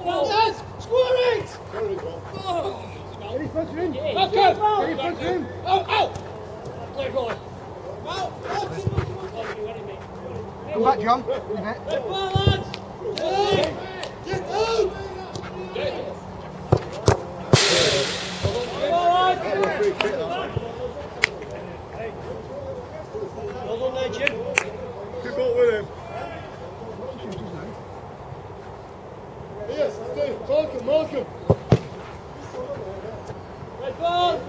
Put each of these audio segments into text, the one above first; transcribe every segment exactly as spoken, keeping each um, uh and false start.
Well, lads, score it! Get in front of him! Okay. Get in front of him! Out, out! Play ball. Come back, John. In a bit. Play ball, lads! Get out! Well done there, Jim. Keep up with him. Yes, Steve. Malcolm, Malcolm. Red ball.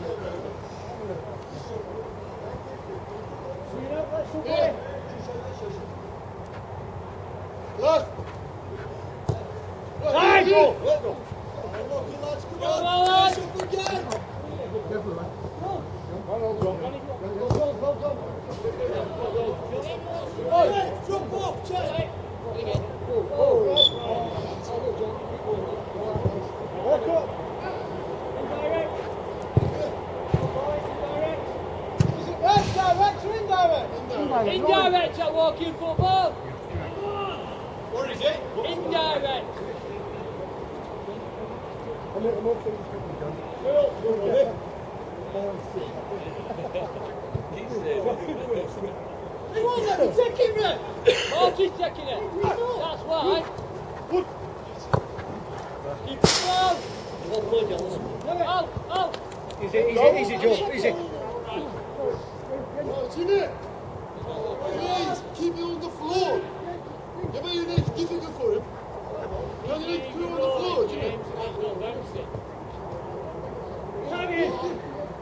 Yeah. Last. Time. Go. Let go. Come on, lads. Careful, lad. Well done. Hey, jump off, check. Walk up. Indirect. Is it right, direct or indirect? Indirect. Indirect at walking football. What is it? Indirect. I'm I'm okay with this, John. Well, you're ready. He won't let me take him, Red. Marty's taking it. That's why. Keep it down. Well played, John. Out, out. Easy, easy, easy, Joe. Easy. What's in it? Please, keep it on the floor. Yeah, but you need it's difficult for him. You need to put it on the floor, Jimmy. Come in.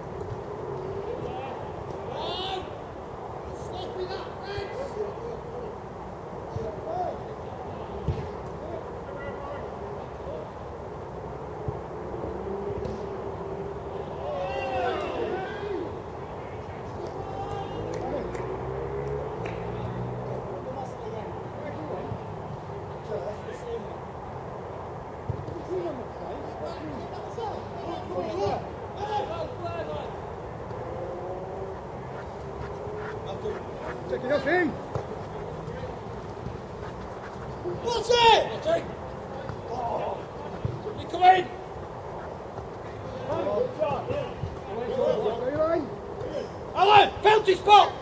Take it off him. What's it? Take. You come in. Stay line. Alan, penalty spot.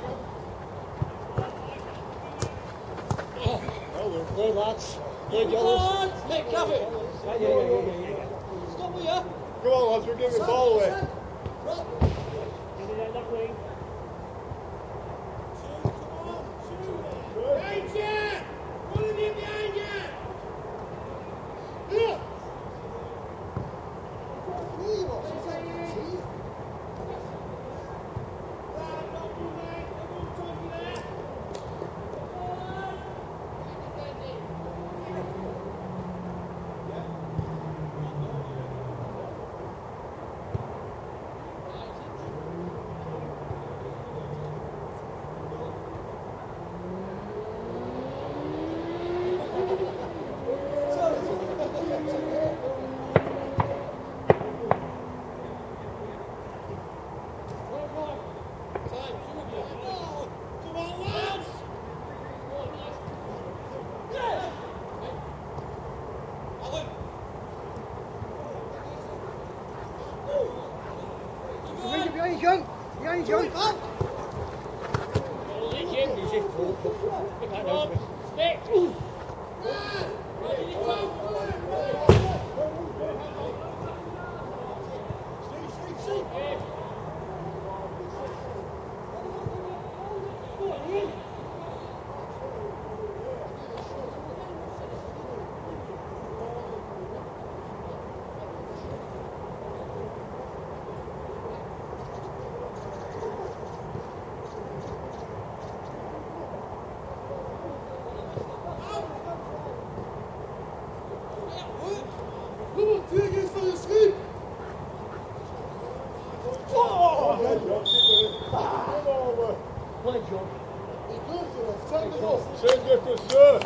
Play, lads. Play, Lads, Nick, have it. Yeah, yeah, yeah, yeah, yeah. Stop with you. Come on, lads, we're giving the ball away. Behind John. Behind John. Stick. Play, John. Same difference, sir.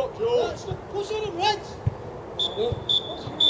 Joe. Push on him, Reg. Look.